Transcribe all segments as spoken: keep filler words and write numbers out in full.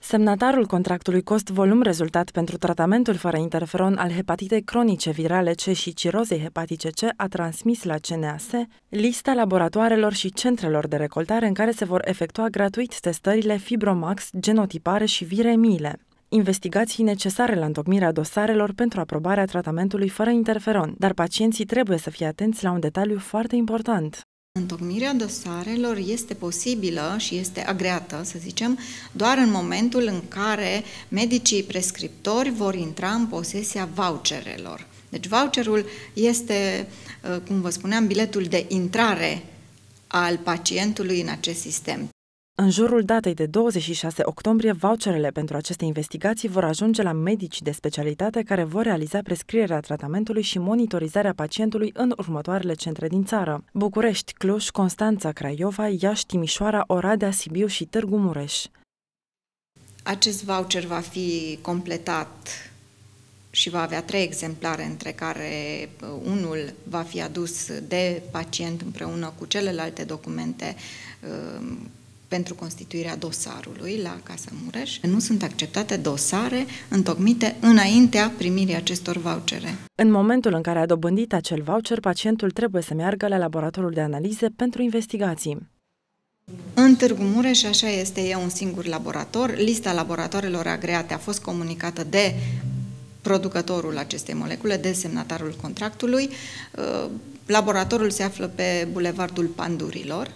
Semnatarul contractului cost-volum rezultat pentru tratamentul fără interferon al hepatitei cronice virale C și cirozei hepatice C a transmis la C N A S lista laboratoarelor și centrelor de recoltare în care se vor efectua gratuit testările Fibromax, genotipare și viremile, investigații necesare la întocmirea dosarelor pentru aprobarea tratamentului fără interferon, dar pacienții trebuie să fie atenți la un detaliu foarte important. Întocmirea dosarelor este posibilă și este agreată, să zicem, doar în momentul în care medicii prescriptori vor intra în posesia voucherelor. Deci voucherul este, cum vă spuneam, biletul de intrare al pacientului în acest sistem. În jurul datei de douăzeci și șase octombrie, voucherele pentru aceste investigații vor ajunge la medicii de specialitate care vor realiza prescrierea tratamentului și monitorizarea pacientului în următoarele centre din țară: București, Cluj, Constanța, Craiova, Iași, Timișoara, Oradea, Sibiu și Târgu Mureș. Acest voucher va fi completat și va avea trei exemplare, între care unul va fi adus de pacient împreună cu celelalte documente pentru constituirea dosarului la Casa Mureș. Nu sunt acceptate dosare întocmite înaintea primirii acestor vouchere. În momentul în care a dobândit acel voucher, pacientul trebuie să meargă la laboratorul de analize pentru investigații. În Târgu Mureș, așa este, e un singur laborator. Lista laboratoarelor agreate a fost comunicată de producătorul acestei molecule, de semnatarul contractului. Laboratorul se află pe Bulevardul Pandurilor.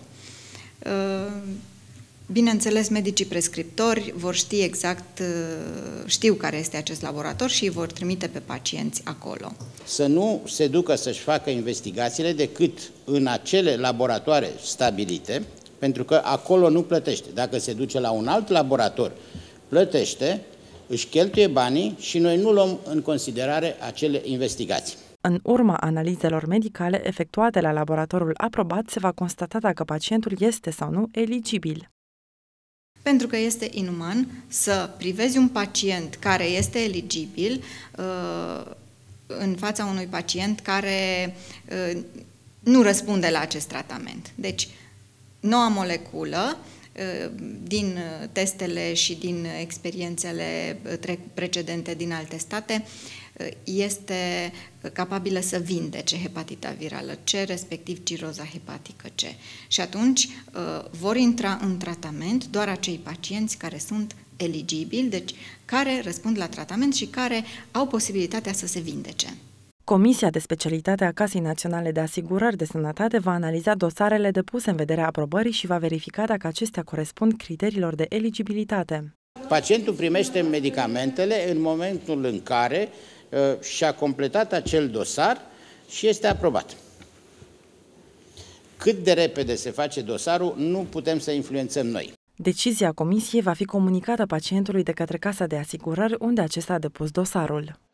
Bineînțeles, medicii prescriptori vor ști exact, știu care este acest laborator și îi vor trimite pe pacienți acolo. Să nu se ducă să-și facă investigațiile decât în acele laboratoare stabilite, pentru că acolo nu plătește. Dacă se duce la un alt laborator, plătește, își cheltuie banii și noi nu luăm în considerare acele investigații. În urma analizelor medicale efectuate la laboratorul aprobat, se va constata dacă pacientul este sau nu eligibil. Pentru că este inuman să privezi un pacient care este eligibil în fața unui pacient care nu răspunde la acest tratament. Deci, noua moleculă, din testele și din experiențele precedente din alte state, este capabilă să vindece hepatita virală C, respectiv ciroza hepatică C. Și atunci vor intra în tratament doar acei pacienți care sunt eligibili, deci care răspund la tratament și care au posibilitatea să se vindece. Comisia de specialitate a Casei Naționale de Asigurări de Sănătate va analiza dosarele depuse în vederea aprobării și va verifica dacă acestea corespund criteriilor de eligibilitate. Pacientul primește medicamentele în momentul în care uh, și-a completat acel dosar și este aprobat. Cât de repede se face dosarul, nu putem să influențăm noi. Decizia Comisiei va fi comunicată pacientului de către Casa de Asigurări, unde acesta a depus dosarul.